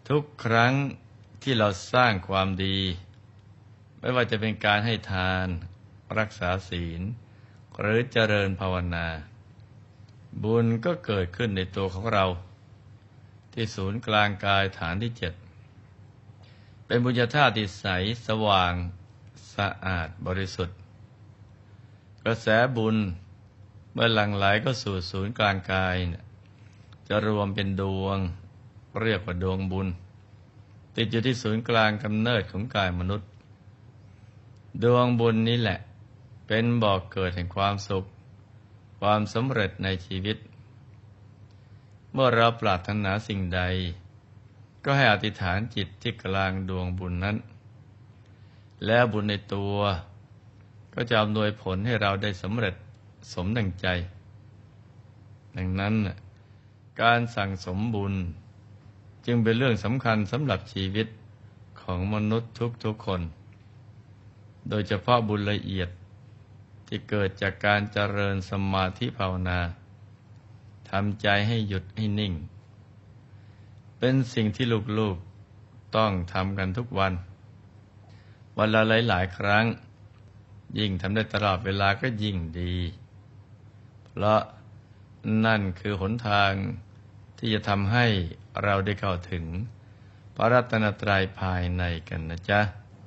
ทุกครั้งที่เราสร้างความดีไม่ว่าจะเป็นการให้ทานรักษาศีลหรือเจริญภาวนาบุญก็เกิดขึ้นในตัวของเราที่ศูนย์กลางกายฐานที่7เป็นบุญญาธาตุที่ใสสว่างสะอาดบริสุทธิ์กระแสบุญเมื่อหลั่งไหลก็สู่ศูนย์กลางกายจะรวมเป็นดวงเรียกว่าดวงบุญติดอยู่ที่ศูนย์กลางกำเนิดของกายมนุษย์ดวงบุญนี้แหละเป็นบ่อกเกิดแห่งความสุขความสำเร็จในชีวิตเมื่อเราปรารถนาสิ่งใดก็ให้อธิษฐานจิตที่กลางดวงบุญนั้นแล้วบุญในตัวก็จะอำนวยผลให้เราได้สำเร็จสมดังใจดังนั้นการสั่งสมบุญจึงเป็นเรื่องสำคัญสำหรับชีวิตของมนุษย์ทุกๆคนโดยเฉพาะบุญละเอียดที่เกิดจากการเจริญสมาธิภาวนาทำใจให้หยุดให้นิ่งเป็นสิ่งที่ลูกๆต้องทำกันทุกวันวันละหลายๆครั้งยิ่งทำได้ตลอดเวลาก็ยิ่งดีเพราะนั่นคือหนทางที่จะทำให้เราได้เข้าถึงพระรัตนตรัยภายในกันนะจ๊ะ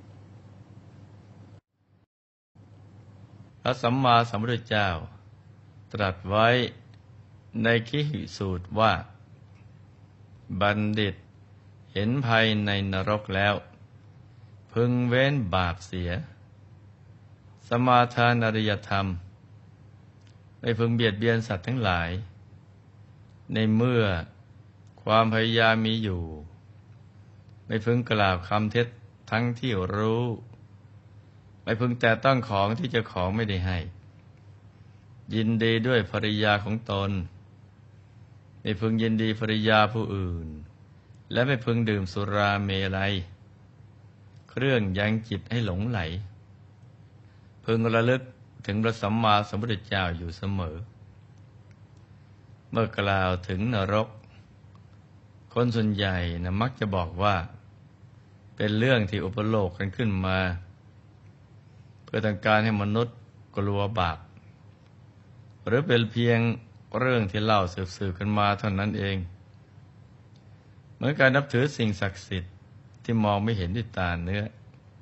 พระสัมมาสัมพุทธเจ้าตรัสไว้ในคิหิสูตรว่าบัณฑิตเห็นภัยในนรกแล้วพึงเว้นบาปเสียสมาทานอริยธรรมไม่พึงเบียดเบียนสัตว์ทั้งหลายในเมื่อความพยายามมีอยู่ไม่พึงกล่าวคำเท็จทั้งที่รู้ไม่พึงแตะต้องของที่เจ้าของไม่ได้ให้ยินดีด้วยภริยาของตนไม่พึงยินดีภริยาผู้อื่นและไม่พึงดื่มสุราเมลัยเครื่องยังจิตให้หลงไหลพึงระลึกถึงพระสัมมาสัมพุทธเจ้าอยู่เสมอเมื่อกล่าวถึงนรกคนส่วนใหญ่มักจะบอกว่าเป็นเรื่องที่อุปโลกกันขึ้นมาเพื่อต้องการให้มนุษย์กลัวบาปหรือเป็นเพียงเรื่องที่เล่าสืบกันมาเท่านั้นเองเหมือนการนับถือสิ่งศักดิ์สิทธิ์ที่มองไม่เห็นด้วยตาเนื้อ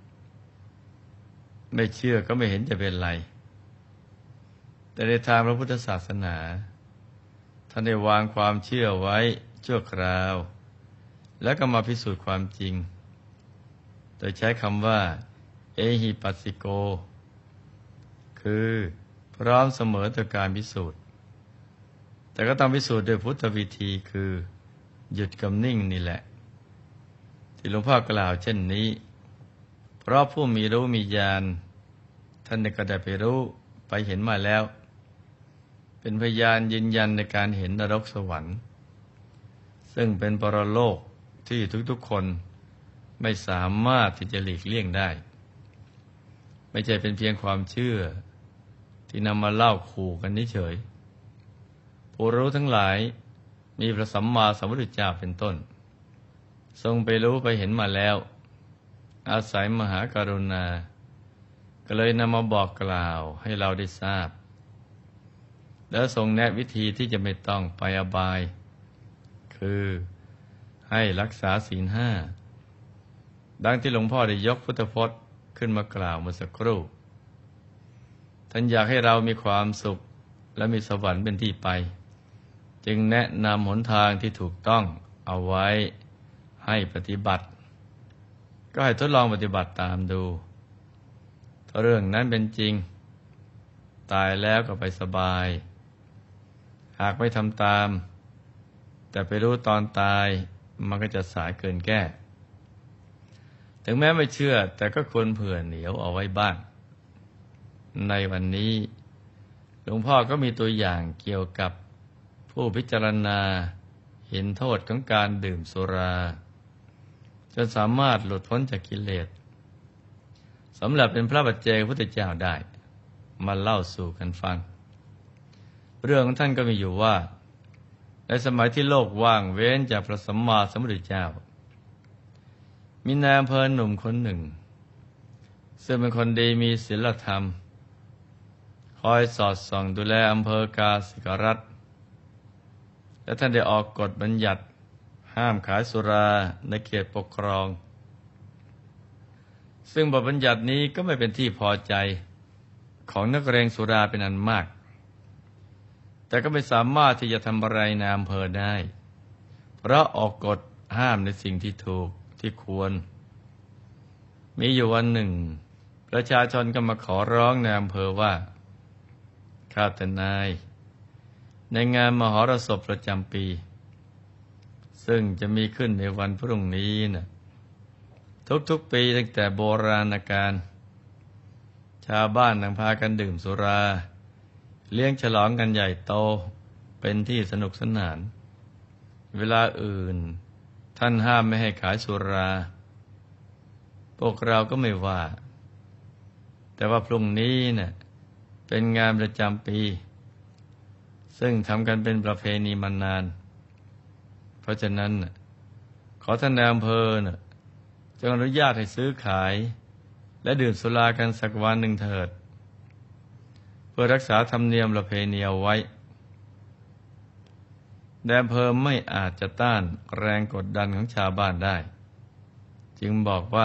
ไม่เชื่อก็ไม่เห็นจะเป็นไรแต่ในทางพระพุทธศาสนาท่านได้วางความเชื่อไว้ชั่วคราวแล้วก็มาพิสูจน์ความจริงโดยใช้คำว่าเอหิปัสสิโกคือพร้อมเสมอต่อการพิสูจน์แต่ก็ต้องพิสูจน์ด้วยพุทธวิธีคือหยุดกับนิ่งนี่แหละที่หลวงพ่อกล่าวเช่นนี้เพราะผู้มีรู้มีญาณท่านก็ได้ไปรู้ไปเห็นมาแล้วเป็นพยานยืนยันในการเห็นนรกสวรรค์ซึ่งเป็นปรโลกที่ทุกๆคนไม่สามารถที่จะหลีกเลี่ยงได้ไม่ใช่เป็นเพียงความเชื่อที่นำมาเล่าขู่กันเฉยผู้รู้ทั้งหลายมีพระสัมมาสัมพุทธเจ้าเป็นต้นทรงไปรู้ไปเห็นมาแล้วอาศัยมหากรุณาก็เลยนำมาบอกกล่าวให้เราได้ทราบแล้วทรงแนะวิธีที่จะไม่ต้องไปอบายคือให้รักษาศีล5ดังที่หลวงพ่อได้ยกพุทธพจน์ขึ้นมากล่าวเมื่อสักครู่ท่านอยากให้เรามีความสุขและมีสวรรค์เป็นที่ไปจึงแนะนำหนทางที่ถูกต้องเอาไว้ให้ปฏิบัติก็ให้ทดลองปฏิบัติตามดูถ้าเรื่องนั้นเป็นจริงตายแล้วก็ไปสบายหากไม่ทำตามแต่ไปรู้ตอนตายมันก็จะสายเกินแก้ถึงแม้ไม่เชื่อแต่ก็ควรเผื่อเหนียวเอาไว้บ้างในวันนี้หลวงพ่อก็มีตัวอย่างเกี่ยวกับผู้พิจารณาเห็นโทษของการดื่มสุราจนสามารถหลุดพ้นจากกิเลสสำหรับเป็นพระปัจเจกพุทธเจ้าได้มาเล่าสู่กันฟังเรื่องของท่านก็มีอยู่ว่าในสมัยที่โลกว่างเว้นจากพระสัมมาสัมพุทธเจ้ามีนายอำเภอหนุ่มคนหนึ่งซึ่งเป็นคนดีมีศีลธรรมคอยสอดส่องดูแลอำเภอกาสิกรัฐและท่านได้ออกกฎบัญญัติห้ามขายสุราในเขตปกครองซึ่งบทบัญญัตินี้ก็ไม่เป็นที่พอใจของนักเลงสุราเป็นอันมากแต่ก็ไม่สามารถที่จะทำอะไรในอำเภอได้เพราะออกกฎห้ามในสิ่งที่ถูกที่ควรมีอยู่วันหนึ่งประชาชนก็มาขอร้องในอำเภอว่าข้าแต่นายในงานมหรสพประจำปีซึ่งจะมีขึ้นในวันพรุ่งนี้นะทุกๆปีตั้งแต่โบราณกาลชาวบ้านต่างพากันดื่มสุราเลี้ยงฉลองกันใหญ่โตเป็นที่สนุกสนานเวลาอื่นท่านห้ามไม่ให้ขายสุราพวกเราก็ไม่ว่าแต่ว่าพรุ่งนี้เนี่ยเป็นงานประจำปีซึ่งทำกันเป็นประเพณีมานานเพราะฉะนั้นขอท่านนายอำเภอจงอนุญาตให้ซื้อขายและดื่มสุรากันสักวันหนึ่งเถิดเพื่อรักษาธรรมเนียมประเพณีเอาไว้นายอำเภอไม่อาจจะต้านแรงกดดันของชาวบ้านได้จึงบอกว่า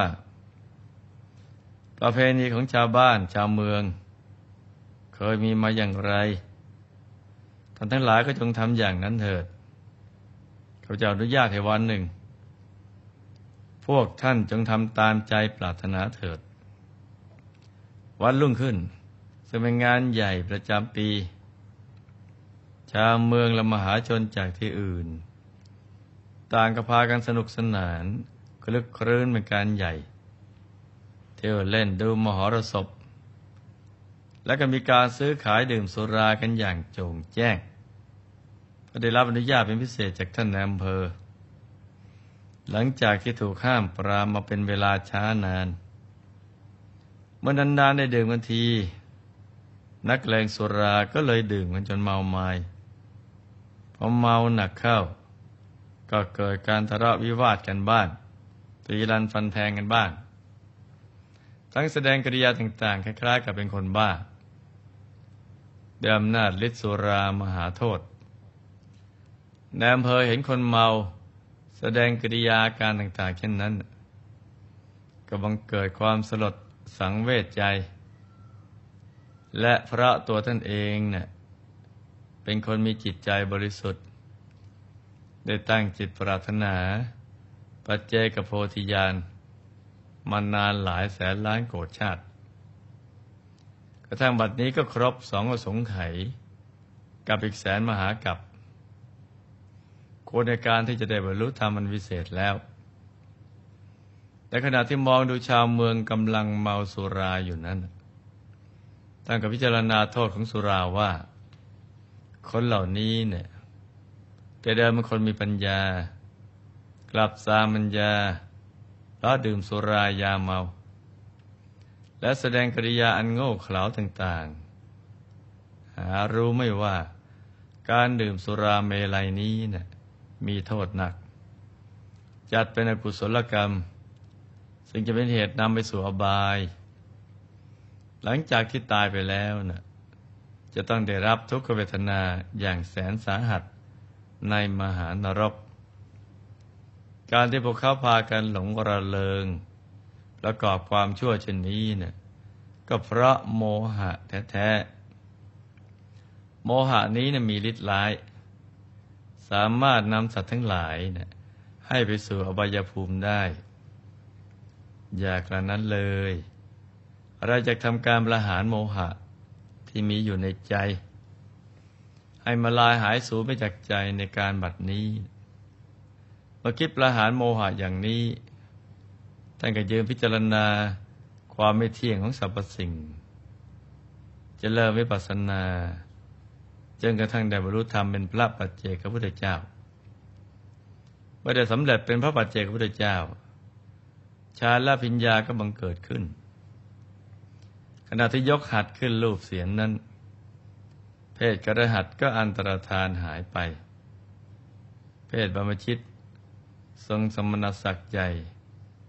ประเพณีของชาวบ้านชาวเมืองเคยมีมาอย่างไรท่านทั้งหลายก็จงทำอย่างนั้นเถิดข้าพเจ้าอนุญาตให้วันหนึ่งพวกท่านจงทำตามใจปรารถนาเถิดวันรุ่งขึ้นซึ่งเป็นงานใหญ่ประจำปีชาวเมืองและมหาชนจากที่อื่นต่างก็พากันสนุกสนานคลึกครื้นเป็นการใหญ่เที่ยวเล่นดูมหรสพและก็มีการซื้อขายดื่มสุรากันอย่างโจ่งแจ้งก็ได้รับอนุญาตเป็นพิเศษจากท่านนายอำเภอหลังจากที่ถูกห้ามปรามมาเป็นเวลาช้านานเมื่อนานๆได้ดื่มกันทีนักเลงสุราก็เลยดื่มกันจนเมาไม้พอเมาหนักเข้าก็เกิดการทะเลาะวิวาทกันบ้างตีรันฟันแทงกันบ้างทั้งแสดงกิริยาต่างๆคล้ายๆกับเป็นคนบ้าด้วยอำนาจฤทธิ์สุรามหาโทษนายอำเภอเห็นคนเมาแสดงกิริยาการต่างๆเช่นนั้นก็บังเกิดความสลดสังเวชใจและเพราะตัวท่านเองเป็นคนมีจิตใจบริสุทธิ์ได้ตั้งจิตปรารถนาปัจเจกโพธิญาณมานานหลายแสนล้านโกฏชาติกระทั่งบัดนี้ก็ครบ2 อสงไขยกับอีกแสนมหากัปควรในการที่จะได้บรรลุธรรมอันวิเศษแล้วแต่ขณะที่มองดูชาวเมืองกำลังเมาสุราอยู่นั้นท่านก็พิจารณาโทษของสุราว่าคนเหล่านี้แต่เดิมเป็นคนมีปัญญากลับสามัญญาเพราะดื่มสุรายาเมาและแสดงกิริยาอันโง่เขลาต่างๆหารู้ไม่ว่าการดื่มสุราเมลัยนี้มีโทษหนักจัดเป็นอกุศลกรรมซึ่งจะเป็นเหตุนำไปสู่อบายหลังจากที่ตายไปแล้วจะต้องได้รับทุกขเวทนาอย่างแสนสาหัสในมหานรกการที่พวกเขาพากันหลงระเริงประกอบความชั่วเช่นนี้ก็เพราะโมหะแท้ๆโมหะนี้มีฤทธิ์ร้ายสามารถนำสัตว์ทั้งหลายให้ไปสู่อบายภูมิได้อย่ากระนั้นเลยเราจะทำการประหารโมหะที่มีอยู่ในใจให้มาลายหายสูญไปจากใจในการบัดนี้เมื่อคิดประหารโมหะอย่างนี้ท่านก็ยืนพิจารณาความไม่เที่ยงของสรรพสิ่งจะเริ่มวิปัสสนาจนกระทั่งได้บรรลุธรรมเป็นพระปัจเจกพุทธเจ้าเมื่อได้สำเร็จเป็นพระปัจเจกพุทธเจ้าฌานและปัญญาก็บังเกิดขึ้นขณะที่ยกหัตถ์ขึ้นรูปเสียงนั้นเพศกระหัตถ์ก็อันตรธานหายไปเพศบรรพชิตทรงสมณศักดิ์ใหญ่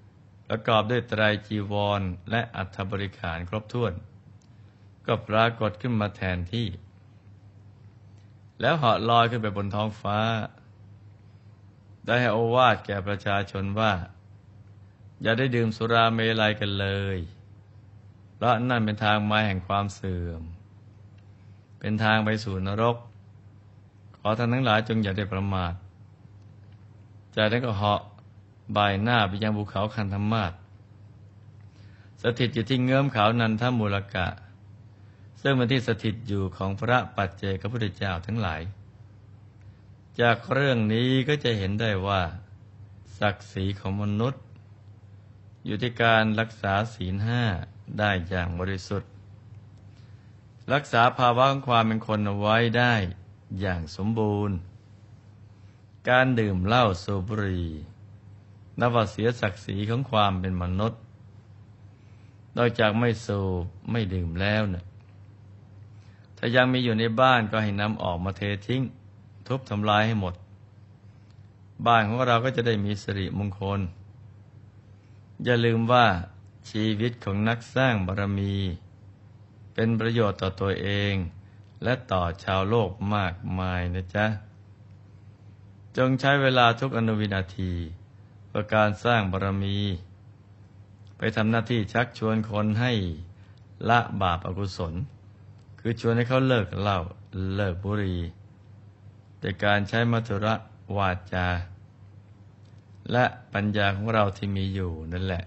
ประกอบด้วยไตรจีวรและอัฐบริขารครบถ้วนก็ปรากฏขึ้นมาแทนที่แล้วเหาะลอยขึ้นไปบนท้องฟ้าได้ให้โอวาทแก่ประชาชนว่าอย่าได้ดื่มสุราเมลัยกันเลยเพราะนั่นเป็นทางมาแห่งความเสื่อมเป็นทางไปสู่นรกขอท่านทั้งหลายจงอย่าได้ประมาทจากนั้นก็เหาะบ่ายหน้าไปยังภูเขาคันธมาศสถิตอยู่ที่เงื้อมเขานันทมูลกะซึ่งเป็นที่สถิตอยู่ของพระปัจเจกพุทธเจ้าทั้งหลายจากเรื่องนี้ก็จะเห็นได้ว่าศักดิ์ศรีของมนุษย์อยู่ที่การรักษาศีลห้าได้อย่างบริสุทธิ์รักษาภาวะของความเป็นคนเอาไว้ได้อย่างสมบูรณ์การดื่มเหล้าสูบบุหรี่นับว่าเสียศักดิ์ศรีของความเป็นมนุษย์นอกจากไม่สูบไม่ดื่มแล้วเนี่ยถ้ายังมีอยู่ในบ้านก็ให้นำออกมาเททิ้งทุบทำลายให้หมดบ้านของเราก็จะได้มีสิริมงคลอย่าลืมว่าชีวิตของนักสร้างบารมีเป็นประโยชน์ต่อตัวเองและต่อชาวโลกมากมายนะจ๊ะจงใช้เวลาทุกอนุวินาทีเพื่อการสร้างบารมีไปทำหน้าที่ชักชวนคนให้ละบาปอกุศลคือชวนให้เขาเลิกเหล้าเลิกบุหรี่แต่การใช้มัทุระวาจาและปัญญาของเราที่มีอยู่นั่นแหละ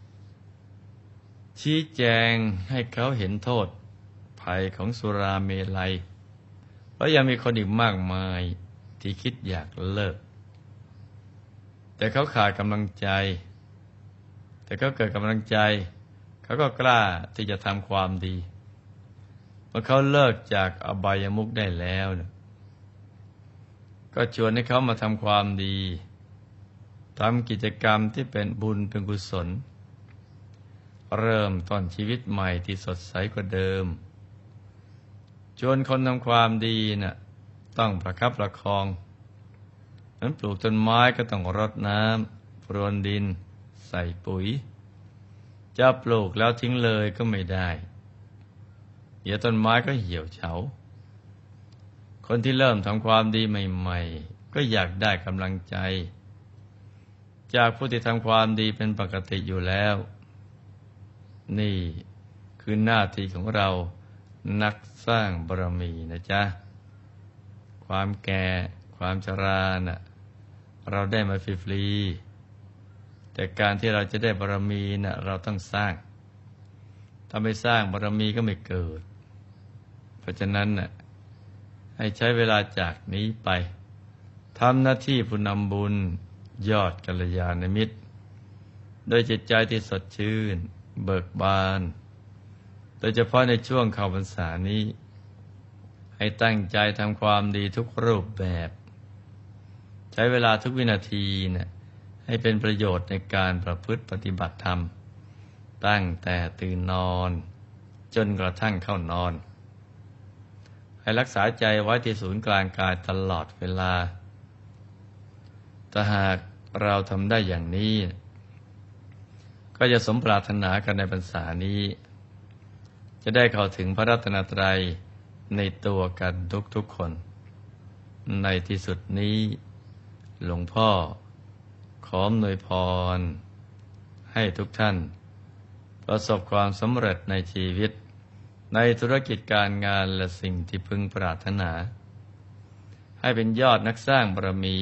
ชี้แจงให้เขาเห็นโทษภัยของสุราเมลัยเพราะยังมีคนอีกมากมายที่คิดอยากเลิกแต่เขาขาดกำลังใจแต่เขาเกิดกำลังใจเขาก็กล้าที่จะทำความดีเมื่อเขาเลิกจากอบายมุขได้แล้วก็ชวนให้เขามาทำความดีทำกิจกรรมที่เป็นบุญเป็นกุศลเริ่มต้นชีวิตใหม่ที่สดใสกว่าเดิมชวนคนทำความดีต้องประคับประคองเหมือนปลูกต้นไม้ก็ต้องรดน้ำพรวนดินใส่ปุ๋ยจะปลูกแล้วทิ้งเลยก็ไม่ได้เดี๋ยวต้นไม้ก็เหี่ยวเฉาคนที่เริ่มทำความดีใหม่ๆก็อยากได้กำลังใจจากผู้ที่ทำความดีเป็นปกติอยู่แล้วนี่คือหน้าที่ของเรานักสร้างบารมีนะจ๊ะความแก่ความชราเราได้มาฟรีๆแต่การที่เราจะได้บารมีเราต้องสร้างถ้าไม่สร้างบารมีก็ไม่เกิดเพราะฉะนั้นให้ใช้เวลาจากนี้ไปทำหน้าที่ผู้นำบุญยอดกัลยาณมิตรโดยจิตใจที่สดชื่นเบิกบานโดยเฉพาะในช่วงเข้าพรรษานี้ให้ตั้งใจทำความดีทุกรูปแบบใช้เวลาทุกวินาทีให้เป็นประโยชน์ในการประพฤติปฏิบัติธรรมตั้งแต่ตื่นนอนจนกระทั่งเข้านอนให้รักษาใจไว้ที่ศูนย์กลางกายตลอดเวลาถ้าหากเราทำได้อย่างนี้ก็จะสมปรารถนากันในพรรษานี้จะได้เข้าถึงพระรัตนตรัยในตัวกันทุกๆคนในที่สุดนี้หลวงพ่อขออำนวยพรให้ทุกท่านประสบความสำเร็จในชีวิตในธุรกิจการงานและสิ่งที่พึงปรารถนาให้เป็นยอดนักสร้างบารมี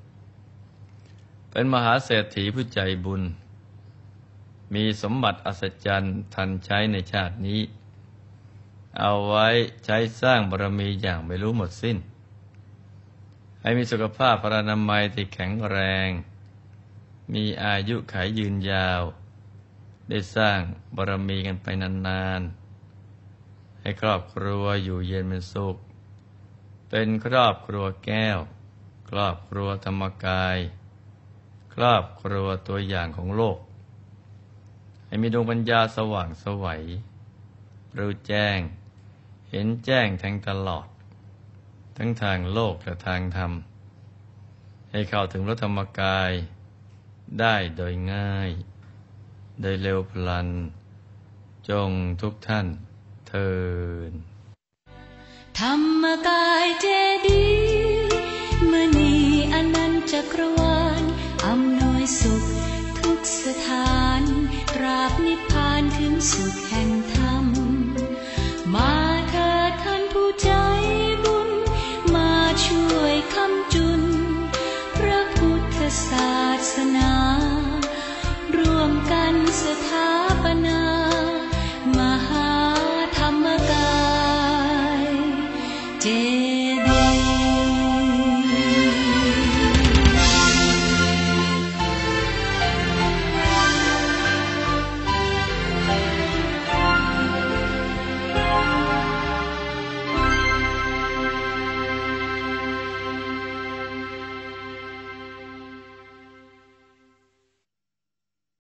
เป็นมหาเศรษฐีผู้ใจบุญมีสมบัติอัศจรรย์ทันใช้ในชาตินี้เอาไว้ใช้สร้างบารมีอย่างไม่รู้หมดสิ้นให้มีสุขภาพพรรณนามัยที่แข็งแรงมีอายุขัยยืนยาวได้สร้างบารมีกันไปนานๆให้ครอบครัวอยู่เย็นเป็นสุขเป็นครอบครัวแก้วครอบครัวธรรมกายครอบครัวตัวอย่างของโลกให้มีดวงปัญญาสว่างไสวรู้แจ้งเห็นแจ้งแทงตลอดทั้งทางโลกและทางธรรมให้เข้าถึงพระธรรมกายได้โดยง่ายโดยเร็วพลันจงทุกท่านเทินธรรมกายเจดีย์มณีอนันตจักรวาลอำนวยสุขทุกสถานตราบนิพพานถึงสุขแห่งธรรมมาเถิดท่านผู้ใจบุญมาช่วยค้ำจุนพระพุทธศาสนารวมกันสถาปนามหาธรรมกายเจ